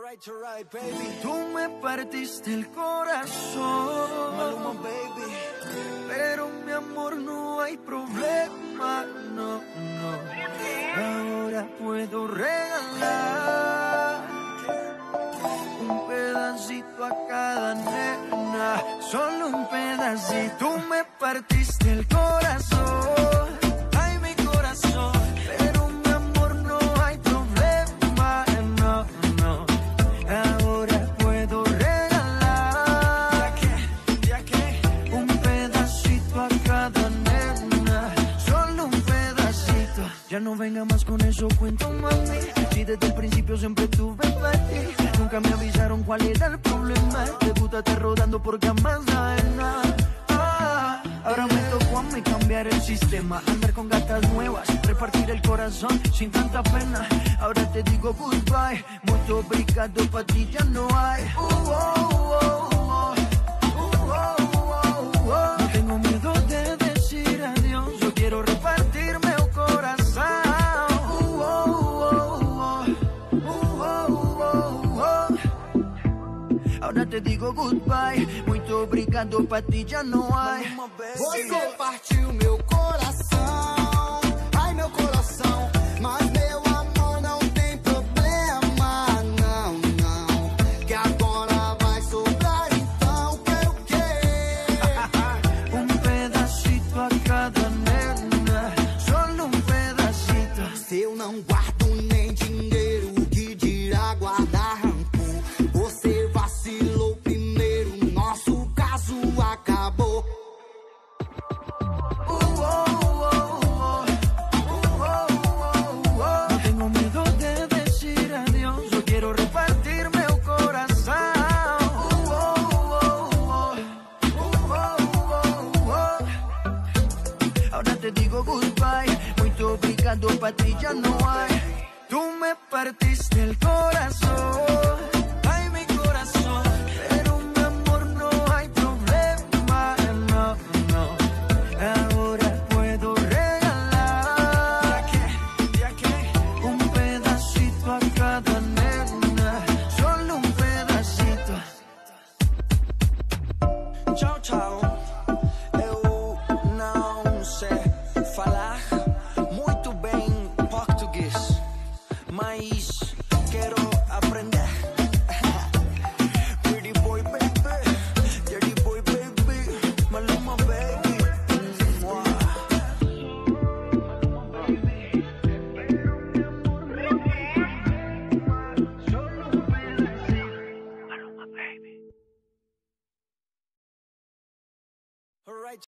Alright, baby. Tú me partiste el corazón, Maluma, baby. pero mi amor no hay problema, no, no. Ahora puedo regalar un pedacito a cada nena, solo un pedacito. Tú me partiste el corazón, ay mi corazón, pero mi amor no hay problema, no, no. Ahora puedo regalar un pedacito a cada nena, solo un pedacito. Ya no venga más con eso, cuento mami, si desde el principio siempre tuve para ti. Nunca me avisaron cuál era el problema. Te gusta estar rodando por camas ajenas. Ahora me tocó a mí cambiar el sistema, andar con gatas nuevas, repartir el corazón sin tanta pena. Ahora te digo goodbye, mucho obrigado, pa' ti ya no hay. No tengo miedo de decir adiós, yo quiero repartirme el corazón. Ahora te digo goodbye, muito obrigado, pa' ti já não há. Você partiu meu coração, ai meu coração, mas meu amor não tem problema, não, não, que agora vai sobrar, então quero o quê? Pedacito a cada nena, solo um pedacito. Se eu não guardo nem dinheiro, que dirá guardar rancor? Você vacilou primeiro, nosso caso acabou. No tengo miedo de decir adiós, yo quiero repartirme el corazón. Ahora te digo goodbye, muito obrigado, pa' ti ya no hay. Tú me partiste el corazón, ay mi corazón, pero mi amor no hay problema, no, no. Ahora puedo regalar un pedacito a cada nena, solo un pedacito. Tchau, tchau. Eu não sei falar muito bem português, mas quero aprender. Pretty boy, baby, dirty boy, baby, Maluma, baby. Alright.